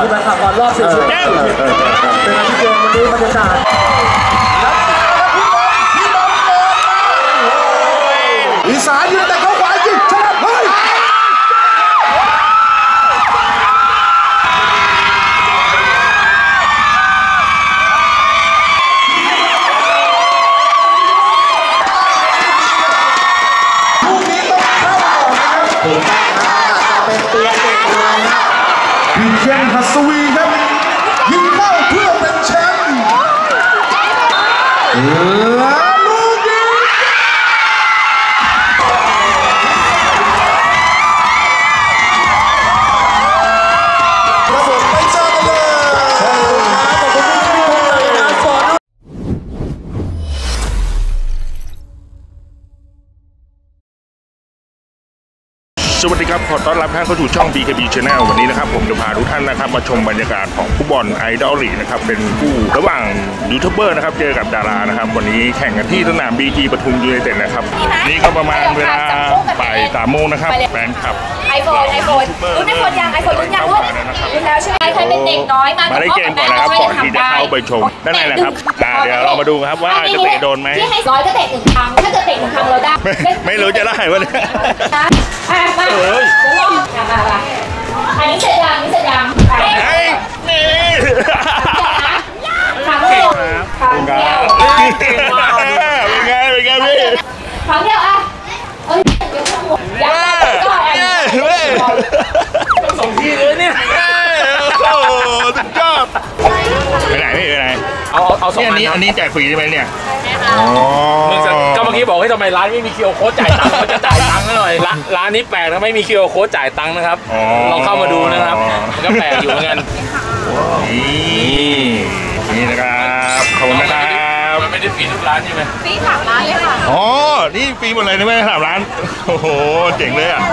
ที่มาขับบอลรอบ4 ชั่วโมงเป็นอาทิตย์เกมวันนี้บรรยากาศอีสานยืนแต่เขาขวายิงชนะเฮ้ยลูกนี้ต้องเข้าก่อนนะครับถูกต้องจะเป็นตัวเก่งเลยนะพี่เชียงหัสวีครับยิงเข้าเพื่อเป็นแชมป์และลูกนี้ระบบไม่เจอกันเลยขอบคุณพี่พงษ์เลยนะสอนสวัสดีครับขอต้อนรับท่านเข้าสู่ช่อง BKB Channel วันนี้นะครับผมจะพาทุกท่านนะครับมาชมบรรยากาศของฟุตบอลไอดอลลีกนะครับเป็นคู่ระหว่างยูทูบเบอร์นะครับเจอกับดารานะครับวันนี้แข่งกันที่สนาม BG ปทุมยูไนเต็ดนะครับนี่ก็ประมาณเวลาบ่าย3 โมงนะครับแฟนคลับไอโฟนรุ่นไอโฟนยังไอโฟนรุ่นยังรุ่นแล้วใช่ไหมใครเป็นเด็กน้อยมาได้เกมก่อนนะครับก่อนที่จะเข้าไปชมด้านในนะครับเดี๋ยวเรามาดูครับว่าจะเตะโดนไหมที่ให้ร้อยก็เตะ1 ครั้งถ้าเกิดเตะ1 ครั้งเราได้ไม่รู้จะได้วะเนี่ยมาเดี๋ยวลองมาอันนี้เสร็จยังนี่เสร็จยังนี่ครั้งเดียวครั้งเดียวเป็นไงพี่ครั้งเดียวอ่ะยังก็ส่งที่เลยเนี่ยโอ้สุดยอดไปไหนพี่ไปไหนเอา2 อันนี้แจกฟรีใช่ไหมเนี่ยก็เมื่อกี้บอกให้ทำไมร้านไม่มีคิวโค้ดจ่ายตังค์เขาจะจ่ายตังค์หน่อยร้านนี้แปลกนะไม่มีคิวโค้ดจ่ายตังค์นะครับลองเข้ามาดูนะครับก็แปลกอยู่เหมือนกันนี่นะครับขอบคุณนะครับมันไม่ได้ฟรีทุกร้านใช่ไหมฟรี3 ร้านเลยค่ะอ๋อนี่ฟรีหมดเลยนะไม่ได้3 ร้านโอ้โหเจ๋งเลยอ่ะ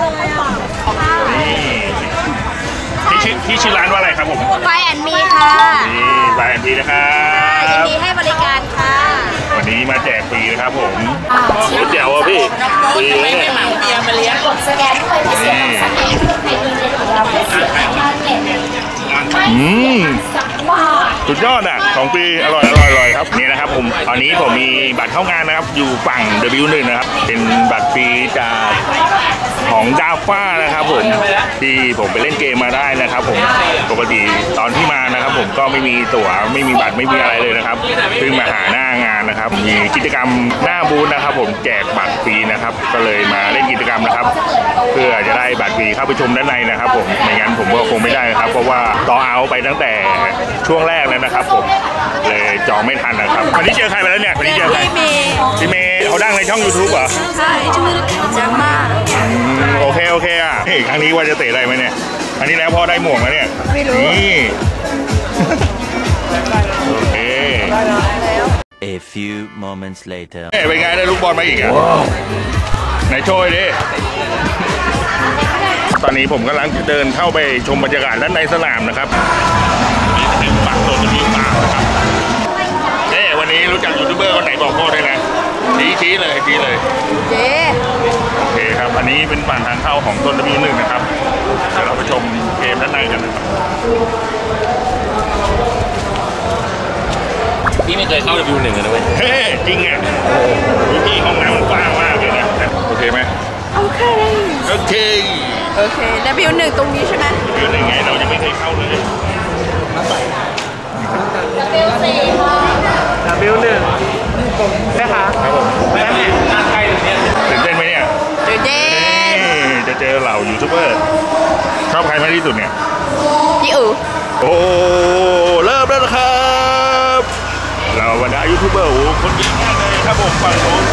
ที่ชื่อร้านว่าอะไรครับผมไฟแอนมีค่ะนี่ไฟแอนมีนะครับยินดีให้บริการค่ะวันนี้มาแจกฟรีนะครับผมเจ๋วอ่ะพี่ฟรีเลยไม่เหมาเบียร์มาเลี้ยงกดสแกนด้วยที่เสียงสั่งเองใครมีในของเราเพื่อเสียค่าเน็ตสุดยอดอ่ะของฟรีอร่อยครับนี่นะครับผมตอนนี้ผมมีบัตรเข้างานนะครับอยู่ฝั่ง W1 นะครับเป็นบัตรฟรีจากของดาวฟ้านะครับผมที่ผมไปเล่นเกมมาได้นะครับผมปกติตอนที่มานะครับผมก็ไม่มีตั๋วไม่มีบัตรไม่มีอะไรเลยนะครับเพิ่งมาหาหน้างานนะครับมีกิจกรรมหน้าบูธนะครับผมแจกบัตรฟรีนะครับก็เลยมาเล่นกิจกรรมนะครับเพื่อจะได้บัตรฟรีเข้าไปชมด้านในนะครับผมไม่งั้นผมก็คงไม่ได้นะครับเพราะว่าต่อเอาไปตั้งแต่ช่วงแรกแล้วนะครับผมเลยจองไม่ทันนะครับวันนี้เจอใครไปแล้วเนี่ยวันนี้เจอใครพี่เมย์เขาดังในช่อง YouTube เหรอใช่ชื่อจังมากโอเคอ่ะครั้งนี้ว่าจะเตะได้ไหมเนี่ยอันนี้แล้วพ่อได้หมวกแล้วเนี่ยไม่รู้นี่โอเค A few moments later เป็นไงได้ลูกบอลมาอีกอ่ะไหนโชยดิตอนนี้ผมกำลังจะเดินเข้าไปชมบรรยากาศด้านในสนามนะครับนี่เป็นฝั่งโซนที่มีป่านะครับวันนี้รู้จักยูทูบเบอร์คนไหนบอกพ่อได้นะชี้เลยโอเคครับอันนี้เป็นฝั่งทางเข้าของโซนW1นะครับเดี๋ยวเราไปชมเกมด้านในกันนะครับพี่ไม่เคยเข้า W1 เลยนะเว้ยจริงอ่ะพี่ห้องน้ำมันกว้างมากเลยนะโอเคไหมโอเคW1 ตรงนี้ใช่ไหม W1ไงเรายังไม่เคยเข้าเลย W1 ได้ค่ะครับผมนั่งใกล้ตรงนี้ตื่นเต้นไหมเนี่ยตื่นเต้นจะเจอเหล่ายูทูบเบอร์ชอบใครมากที่สุดเนี่ยพี่อู๋โอ้เริ่มแล้วนะครับเราบรรดายูทูบเบอร์คนเยอะมากเลยครับผมฝั่งโน้น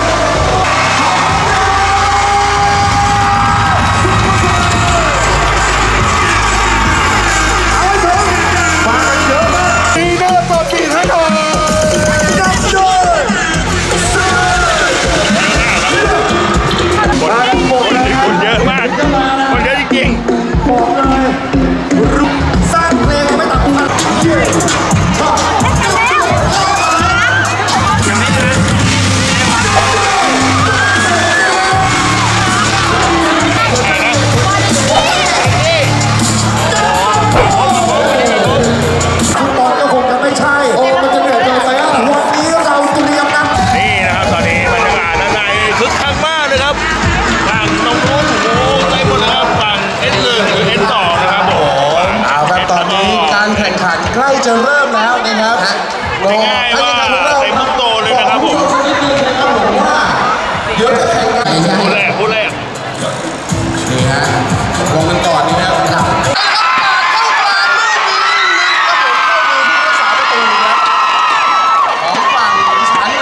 คนเยอะมากคนเยอะจริงๆบอกเลยสร้างเพลงไม่ต่ำกว่าเดี๋ยวจะแข่งกันพูดแรกนี่ฮะลงกันก่อนนี่นะครับเข้ากลางลูกนี้ครับผมเข้ามือผู้รักษาประตูครับของฝั่งอีสาน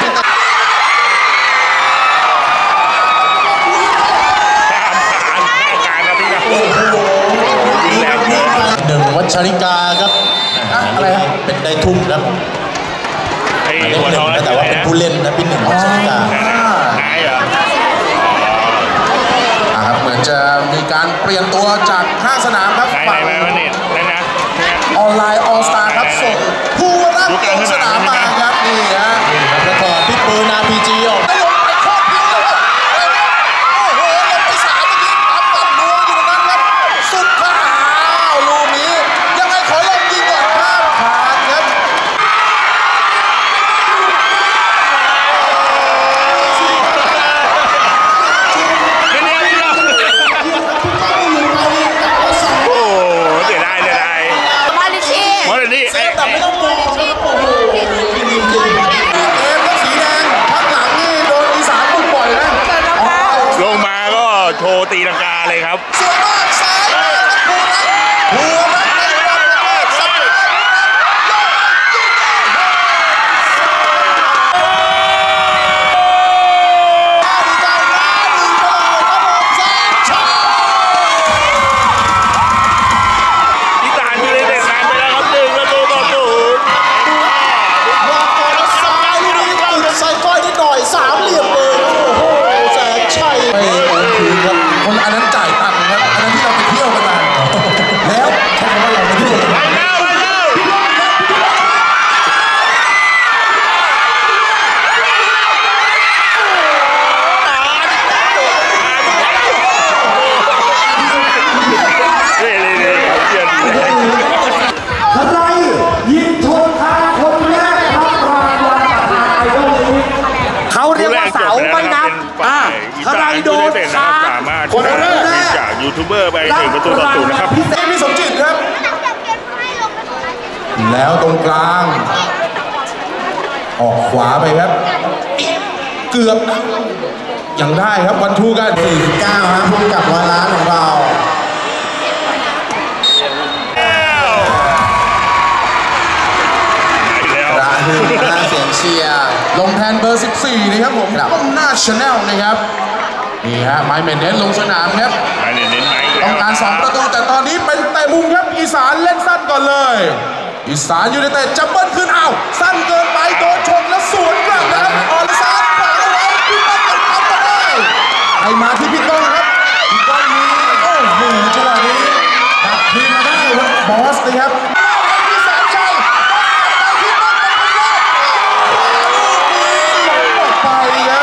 หนึ่งวัชริกาครับอะไรครับเป็นได้ทุ่มครับไอ้เล่นหัวหนึ่ทองงแต่ว่าเป็นผู้เล่นนะพี่หนึ่งวัชริกานายเหรอครับเหมือนจะมีการเปลี่ยนตัวจาก5สนามครับนายฝั่งไหนมาเนี่ยนั่นนะออนไลน์ออลสตาร์ครับส่งผู้รับลงสนามมาครับนี่ฮะแล้วก็พี่ปืน RPG ออกได้ลงไปโคตรพิ้วเลยครับโอ้โหลงไป3เมื่อกี้ปั๊มนัวอยู่ตรงนั้นครับสุดท้ายลูกนี้ยังไงขอลงยิงก่อนข้ามผ่านครับโอ้เสียดายมาลิชี่มอลลี่แต่ไม่ต้องมองครับโอ้โหจริงเอมก็สีแดงพักหลังนี่โดนอีสานบุกบ่อยนะลงมาก็โชว์ตีลังกาเลยครับสวยมากซ้ายผู้รักในบอลประเภทสัปดาห์อีสานยูไนเต็ดนำไปแล้วครับ1-0 ซ้ายลูกนี้ติดใส่ก้อยนิดหน่อยสามเหลี่ยมเลยโอ้โหแสงชัยไปโอนคืนครับคนอันนั้นจ่ายตังค์ครับอันนั้นที่เราไปเที่ยวกันมาแล้วใช้คำว่าเราไปเที่ยวกันมาอะไรยิงชนคาคนแรกครับรางวัลประธานไอดอลนี้เขาเรียกว่าเสาไม่นับทนายโดนคาสามารถคนแรกจากยูทูบเบอร์ไป1-0นะครับพิเศษพี่สมจิตครับ แล้วตรงกลาง ออกขวาไปครับ เกือบยังได้ครับวันทูกัน 49ฮะพุ่งกลับ100 ล้านของเรา ร้านคือหน้าเสียงเชียร์ลงแทนเบอร์ 14 นะครับผมก้มหน้าชาแนลนะครับนี่ฮะไมค์เมนเดสลงสนามครับมาเน้นไหมต้องการ2ประตูแต่ตอนนี้เป็นเตะมุมครับอีสานเล่นสั้นก่อนเลย อีสานยูไนเต็ดจับเบิ้ลขึ้นอ้าวสั้นเกินไปโดนชนแล้วสวนกลับนะครับออนซ้ายขวาเอาไว้พี่ต้นยังทำมาได้ให้มาที่พี่ต้นครับพี่ต้นนี้โอ้โหจังหวะนี้ดักทีมมาได้ครับบอสนะครับพี่แสนชัยไปพี่ต้นเป็นคนแรกลูกนี้หลงออกไปครับ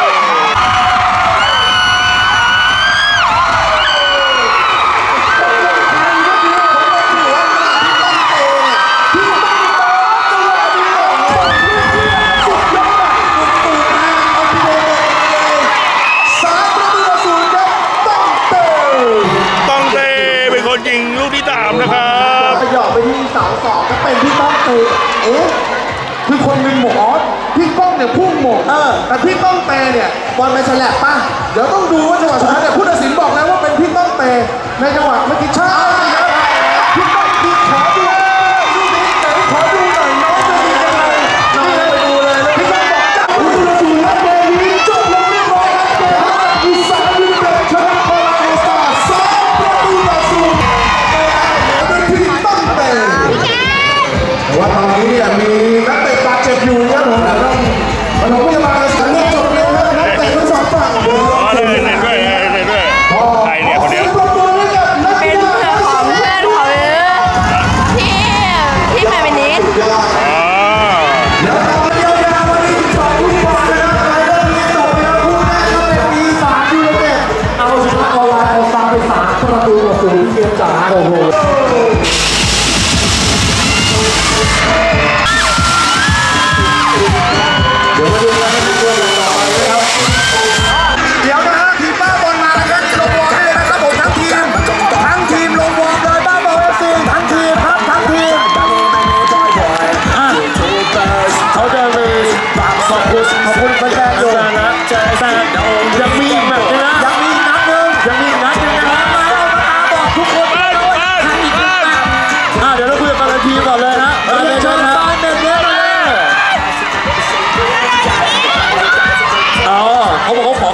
ต้องเตเป็นคนยิงลูกที่3นะครับหยอกไปที่เสาสองก็เป็นพี่ต้องเตะเอ๊ะคือคนหนึ่งหมกออสพี่ก้องเนี่ยพุ่งหมกแต่พี่ต้องเตะเนี่ยบอลไปฉลับป่ะเดี๋ยวต้องดูว่าจังหวะสุดท้ายเนี่ยผู้ตัดสินบอกแล้วว่าเป็นพี่ต้องเตะในจังหวะเมื่อกี้ใช่พี่ต้องดีขอดูลูกนี้ไหนขอดูหน่อยน้องจะมียังไงน้องไปดูเลยแล้วพี่ต้องบอกจ้าผู้ตัดสินและเกมนี้จบลงเรียบร้อยแล้วเกมอีสานยูไนเต็ดชนะโคราชสตาร์2-0เป็นพี่ต้องเตะแต่ว่าตอนนี้เนี่ยมีนักเตะบาดเจ็บอยู่นะครับผมเราต้องพยาบาลสังเกตจบเลยนะนักเตะทั้งสองฝั่งเล่นด้วยใครเนี่ยคนเนี้ยปรบมือให้กับนักกีฬาทั้งสอง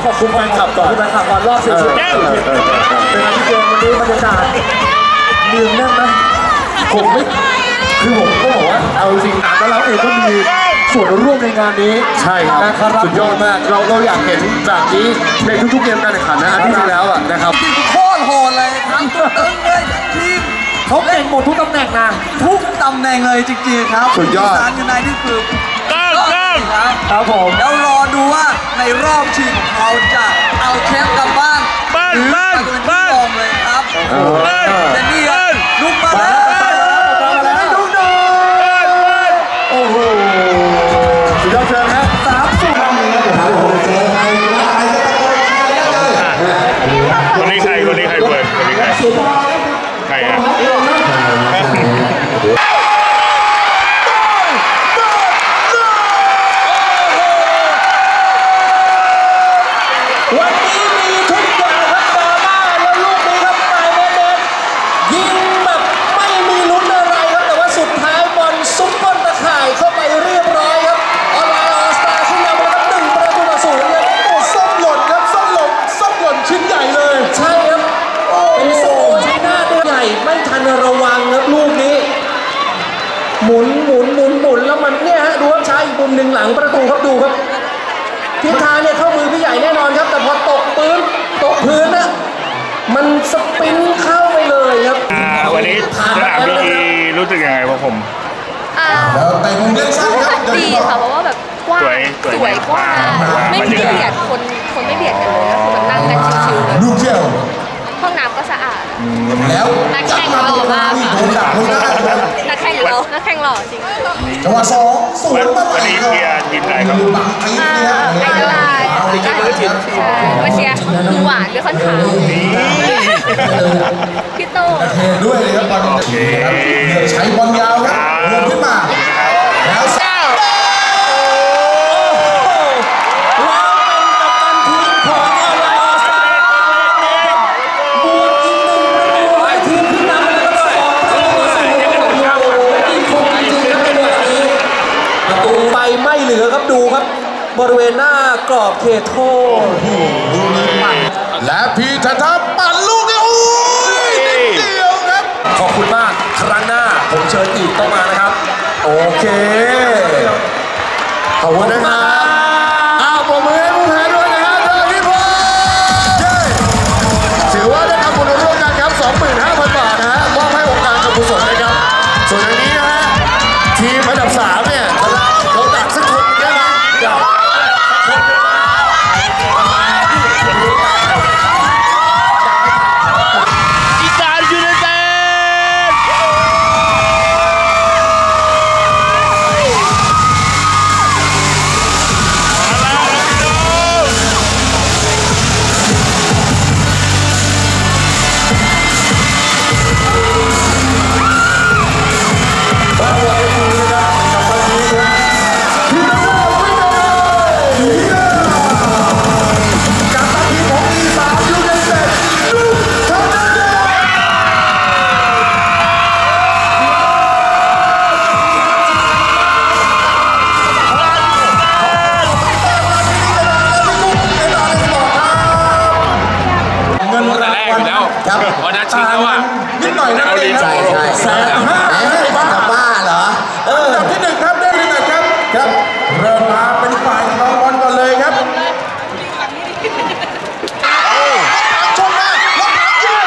ขอบคุณแฟนคลับก่อนแฟนคลับก่อนรอบ40เป็นอะไรที่เกมวันนี้บรรยากาศเนืองแน่นนะผมไม่คือผมก็บอกว่าเอาจริงแล้วเราเองก็มีส่วนร่วมในงานนี้ใช่ครับนะครับสุดยอดมากเราอยากเห็นแบบนี้ในทุกๆเกมการแข่งขันนะอาทิตย์ที่แล้วอ่ะนะครับโคตรโหดเลยทั้งตึ้งเลยทีมเขาเก่งหมดทุกตำแหน่งนะทุกตำแหน่งเลยจริงๆครับสุดยอดอีสานยูไนเต็ดคือครับผมแล้วรอดูว่าในรอบชิงของเขาจะเอาแชมป์กลับบ้านบ้านเลยครับเจนนี่ลุกมาแล้วโอ้โหสุดยอดเชิญครับ3-0 คนนี้ใครเพื่อนคนนี้ใครอ่ะวันนี้มีทุกอย่างครับดราม่าแล้วลูกนี้ครับนายโมเมนต์ยิงแบบไม่มีลุ้นอะไรครับแต่ว่าสุดท้ายบอลซุปเปอร์ตะข่ายเข้าไปเรียบร้อยครับออนไลน์ออสตาขึ้นนำแล้วครับ1-0เลยโอ้ส้มหล่นครับส้มหล่นชิ้นใหญ่เลยใช่ครับเป็นโซ่ใช้หน้าได้ใหญ่ไม่ทันระวังครับลูกนี้หมุนแล้วมันเนี่ยฮะดูครับใช้อีกมุมหนึ่งหลังประตูครับดูครับทิศทางเนี่ยเข้ามือพี่ใหญ่แน่นอนครับแต่พอตกพื้นนะมันสปินเข้าไปเลยครับวันนี้สนามพีรู้สึกยังไงวะผมแล้วแต่มุมเล่นสั้นครับดีค่ะเพราะว่าแบบกว้างสวยกว้างไม่เบียดคนไม่เบียดกันเลยคือมันนั่งกันชิวๆเลยลูกเที่ยวห้องน้ำก็สะอาดแล้วนักแข่งหล่อมากค่ะนักแข่งหล่อจริงจังหวะ2 สวนมาใหม่วันนี้เชียร์ทีมไหนครับไอดอลไลน์มาเชียร์หมูหวานด้วยคอนขาวพี่โต้ด้วยเลยครับบอลใช้บอลยาวครับรวมขึ้นมาแล้วไม่เหลือครับดูครับบริเวณหน้ากรอบเขตโทษและพีทัศน์ปั่นลูกนี้โอ้ยนิดเดียวครับขอบคุณมากครั้งหน้าผมเชิญอีกต้องมานะครับโอเคขอบคุณนะครับปรบมือให้ผู้แพ้ด้วยนะฮะเธอพี่พงษ์ถือว่าได้ทำบุญร่วมกันครับ 25,000 บาทนะฮะมอบให้องค์การกุศลนะครับส่วนอันนี้นะฮะทีมอันดับ3เนี่ยเราตัดสักคนได้ไหมอีสานยูไนเต็ดวันนั้นชิงแล้วอ่ะนิดหน่อยนะเองครับ 150,000บ้าเหรออันดับที่1ครับได้ที่1ครับเริ่มมาเป็นฝ่ายครองบอลก่อนเลยครับชมนะรถถังยิง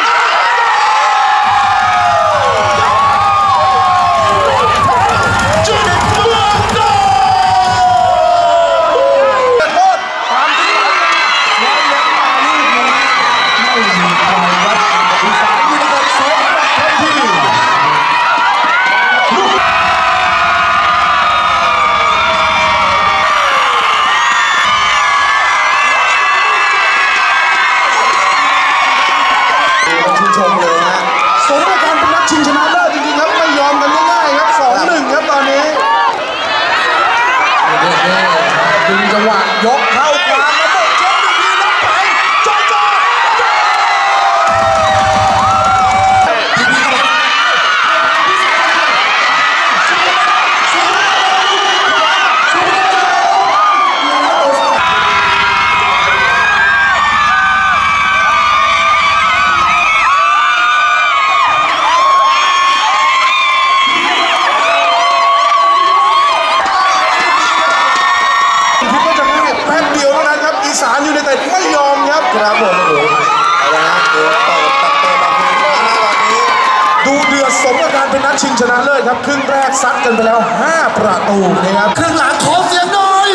จุดเมืองโดโทษความจริงแล้วยังมาลูกนี้ไม่มีใครวัดอีสานยูไนเต็ดเซฟทันทีชมเลยฮะสมกับการเป็นนักชิงชนะเลิศจริงๆครับไม่ยอมกันง่ายๆครับ 2-1 ครับตอนนี้ดึงจังหวะยกเข้ากลางแล้วบอกเช็คหนึ่งทีแล้วไปจ่อสารยูไนเต็ดไม่ยอมครับครับผมโอ้โหอะไรนะเดี๋ยวต่อตัดเตะแบบนี้ตอนนี้ดูเดือดสมกับการเป็นนัดชิงชนะเลิศครับครึ่งแรกซัดกันไปแล้ว5ประตูนะครับครึ่งหลังขอเสียงหน่อย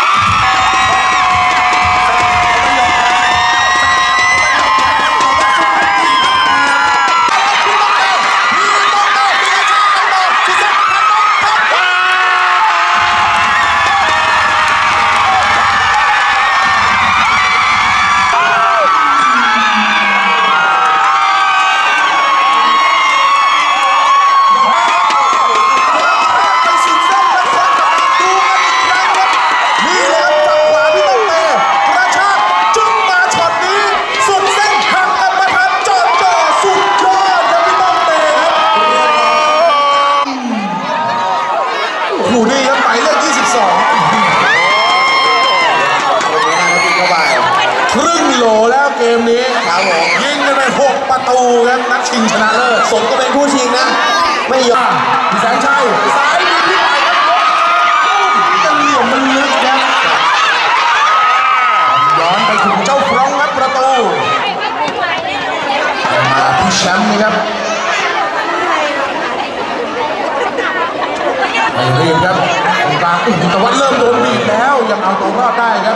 ชิงชนะเลิศสมก็เป็นผู้ชิงนะไม่ยอมพี่แสงชัยสายมีพี่ไปครับจะเหลี่ยมมันลึกครับย้อนไปถึงเจ้าฟรองก์ครับประตูมาพี่แชมป์นะครับไม่รีบครับตรงกลางแต่ว่าเริ่มโดนบีบแล้วยังเอาตัวรอดได้ครับ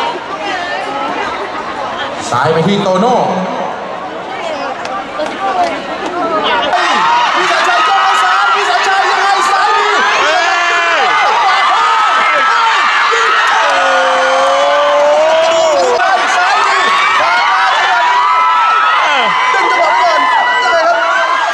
สายไปที่โตโน่พี่สัญชัยจ้องเอาสารพี่สัญชัยยังไงสายดีสายดีดึงจังหวะก่อนยังไงครับ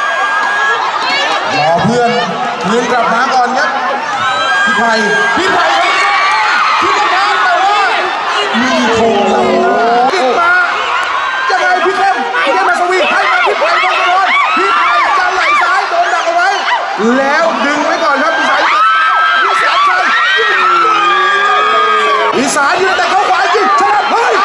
รอเพื่อนคืนกลับมาก่อนครับพี่ไผ่พี่ต้องการแต่ว่ามีโคงลำหน้าขึ้นมายังไงพี่เข้มมาสวีให้มาพี่ไผ่บอลบอลพี่ไผ่จะไหลซ้ายโดนดักเอาไว้แล้วดึงไว้ก่อนครับพี่สายพี่แสนชัยพี่สายยืนแต่เข้าขวายิงชนะเฮ้ย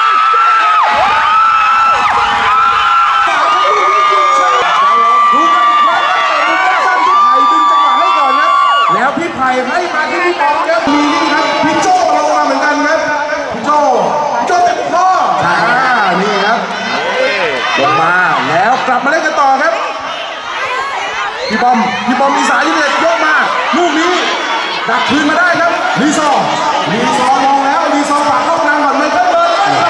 แล้วพี่ไผ่ให้มาที่พี่บอลครับมีนี่ครับพี่โจ้ลงมาเหมือนกันครับพี่โจ้เต็มข้อนี่ครับลงมาแล้วกลับมาเล่นกันต่อครับพี่บอมมีสายยืนยกมาลูกนี้ดักคืนมาได้ครับลีซอมองแล้วลีซอฝากเข้ากลางก่อนไม่เข้าเบิร์ด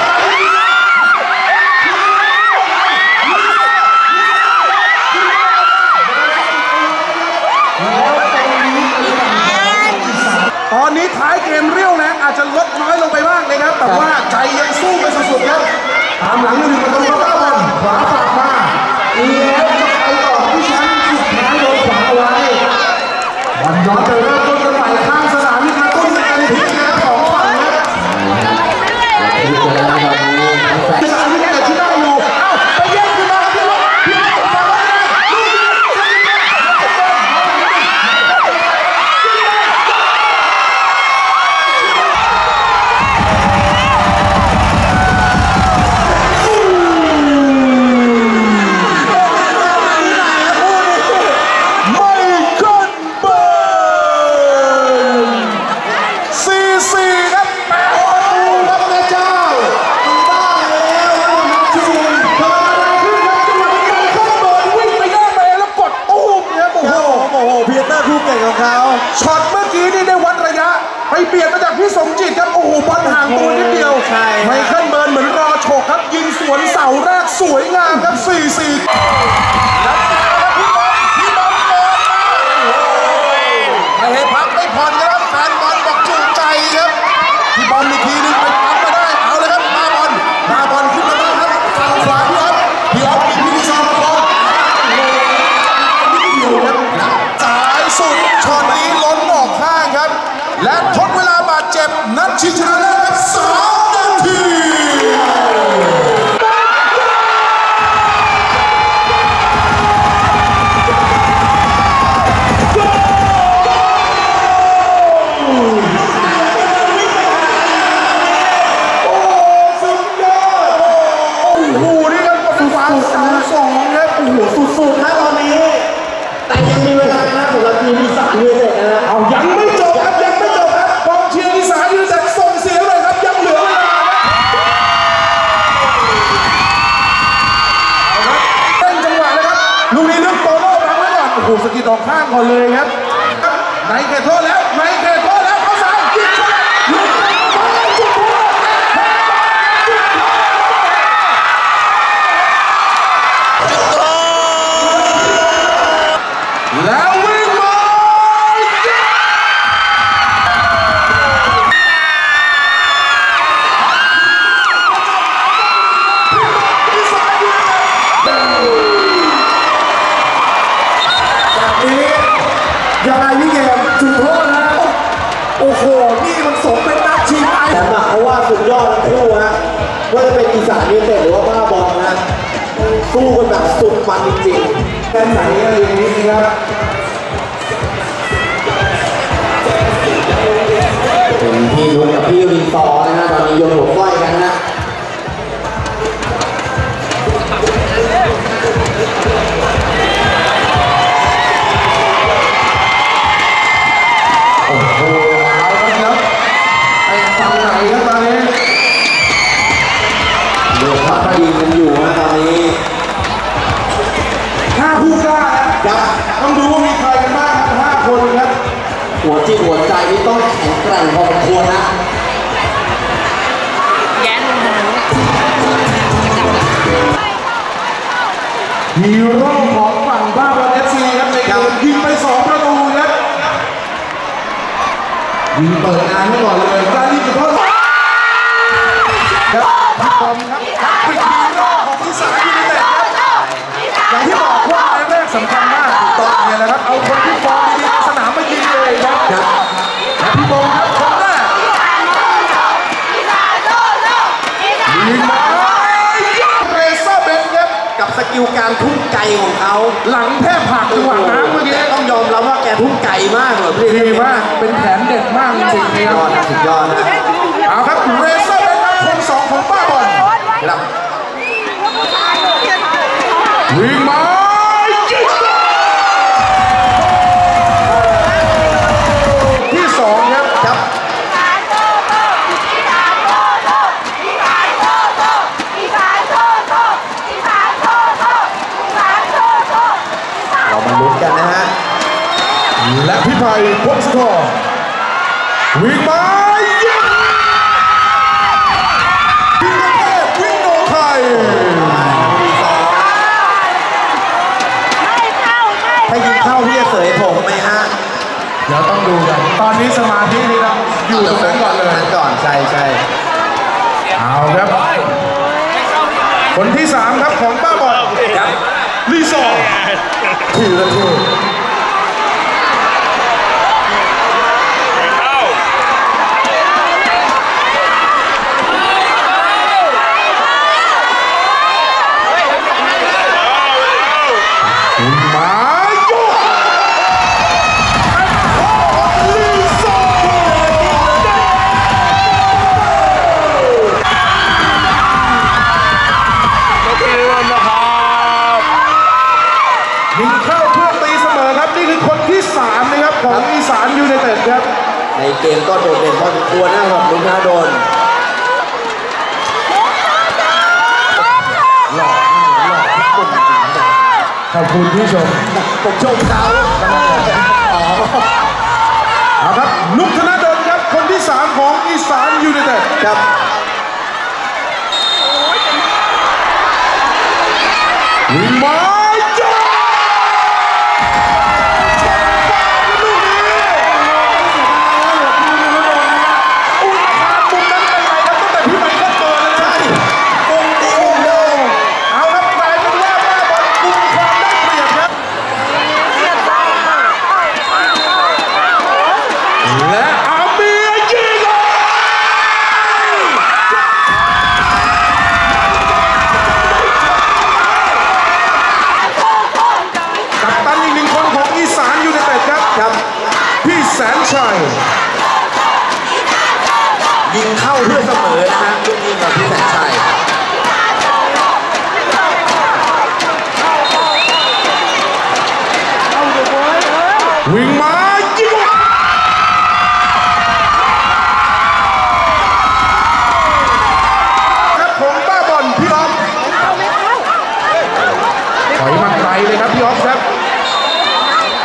ตอนนี้ท้ายเกมเรี่ยวแรงอาจจะลดน้อยลงไปบ้างนะครับแต่ว่าใจยังสู้กันสุดๆครับตามหลังอยู่ประตูต้าบอลขวาฝากมาแล้วจะไปต่อที่ชั้นสุดท้ายโดนขวาเอาไว้บอลย้อนไปเริ่มต้นกันใหม่ข้างสนามนี่มาต้นกันพลิกนะของฝั่งนะสนามนี่แต่ที่ได้อยู่เอ้าไปแย่งขึ้นมาครับพี่บอลช็อตเมื่อกี้นี่ได้วัดระยะไปเบียดมาจากพี่สมจิตครับโอ้โหบอลห่างตัวนิดเดียวไมเคิลเบิร์นเหมือนรอฉกครับยิงสวนเสาแรกสวยงามครับ 4-4 แล้วพี่บอลเปิดมาไม่ให้พักไม่ผ่อนครับแฟนบอลบอกจุใจครับพี่บอลอีกทีนึงไปพักมาได้เอาเลยครับมาบอลขึ้นมาได้ครับฝั่งขวาพี่อ๊อฟมีพี่ซอมาคองสายสุดช็อตนี้ล้นออกข้างครับและทดเวลาบาดเจ็บนัดชิงชนะเลิศครับ2 นาทีสกิดออกข้างก่อนเลยครับในเขตโทษแล้วในเขตโทษแล้วเขาสามยิงเข้าไปยิงเข้าไปจุดโทษแล้ววิ่งมายังไงพี่เกมจุดโทษนะโอ้โหนี่มันสมเป็นนักชิงไอ้แต่หนักเพราะว่าสุดยอดทั้งคู่ฮะว่าจะเป็นอีสานยูไนเต็ดหรือว่าบ้าบอลนะสู้กันแบบสุดมันจริงๆแค่ไหนอะไรอย่างนี้ครับเป็นพี่ลุงกับพี่รีซอร์นะฮะตอนนี้โยนหัวก้อยกันนะโอ้โหเอาครับไอ้ฝั่งไหนครับตอนนี้เดือดพัดยิงกันอยู่นะตอนนี้ 5 ผู้กล้าครับต้องดูว่ามีใครกันบ้างครับ5 คนครับหัวจิตหัวใจนี่ต้องแข็งแกร่งพอสมควรนะฮีโร่ของฝั่งบ้าบอล FC ครับในเกมยิงไป2 ประตูครับยิงเปิดงานให้ก่อนเลยการยิงจุดโทษครับพี่บอมครับเป็นฮีโร่ของอีสานยูไนเต็ดครับอย่างที่บอกว่าแรกสำคัญมากถูกต้องเนี่ยแหละครับเอาคนที่ฟอร์มดีๆในสนามมายิงเลยครับและพี่บอมครับคนแรกยิงมาเรซ่าเบนครับกับสกิลการทุ่มไกลของเขาหลังแทบหักจังหวะน้ำเมื่อกี้ต้องยอมรับว่าแกทุ่มไกลมากเลยพี่ดีมากเป็นแผนเด็ดมากจริงๆครับสุดยอดนะเอาครับเรเซอร์เป็นคน2ของบ้าบอลครับวิ่งมายิงที่2ครับเรามาลุ้นกันนะฮะและพี่ไผ่พงศธรวิ่งมายิงพี่ประเทศวิ่งโนไทยถ้ายิงเข้าพี่จะเสยผมไหมฮะเดี๋ยวต้องดูกันตอนนี้สมาธินี่ครับอยู่ตรงนั้นก่อนเลยก่อนใช่เอาครับคนที่3ครับของบ้าบอลรีซอร์ทีละทีของอีสานยูไนเต็ดครับในเกมก็โดดเด่นพอสมควรนะครับลุงธนาโดนหล่อทุกคนจริงๆขอบคุณที่ชมผมชมเขาเอาครับนุกธนาโดนครับคนที่3ของอีสานยูไนเต็ดครับวิ่งมายิงเข้าเพื่อเสมอนะฮะลูกยิงกับพี่แสนชัยวิ่งมายิงครับของบ้าบอลพี่ออฟถอยมาไกลเลยครับพี่ออฟครับ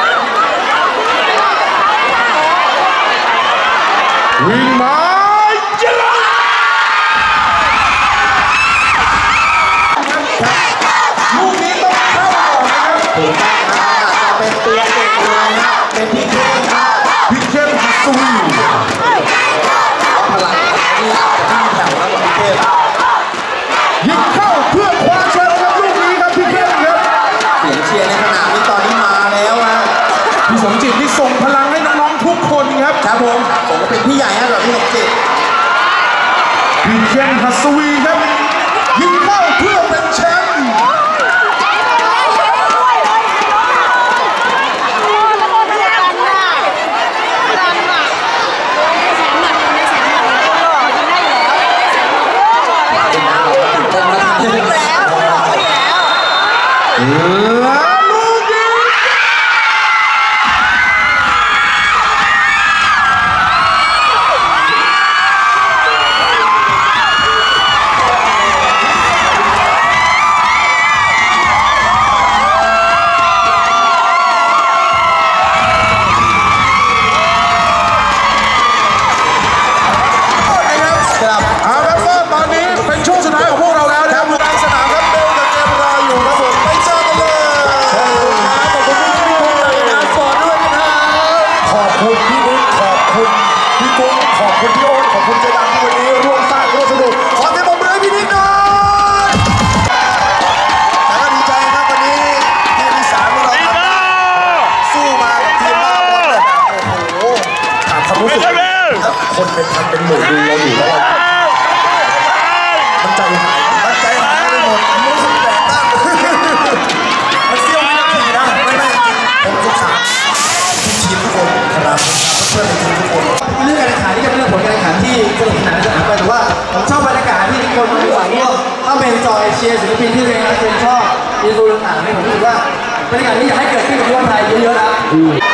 ใจหายไปหมดรู้สึกแปลกมากมันเสี้ยววินาทีนะไม่จริงผมสงสารทีมทุกคนครับเพื่อนทีมทุกคนเรื่องการแข่งขันนี่ก็เป็นเรื่องผลการแข่งขันที่สนุกสนานจะหาไปแต่ว่าผมชอบบรรยากาศที่ทุกคนมาส่วนร่วมเข้าเป็นจอยเชียร์ศิลปินที่ตัวเองรักชอบอินฟูต่างๆนี่ผมรู้สึกว่าบรรยากาศนี้อยากให้เกิดขึ้นกับคนไทยเยอะๆนะ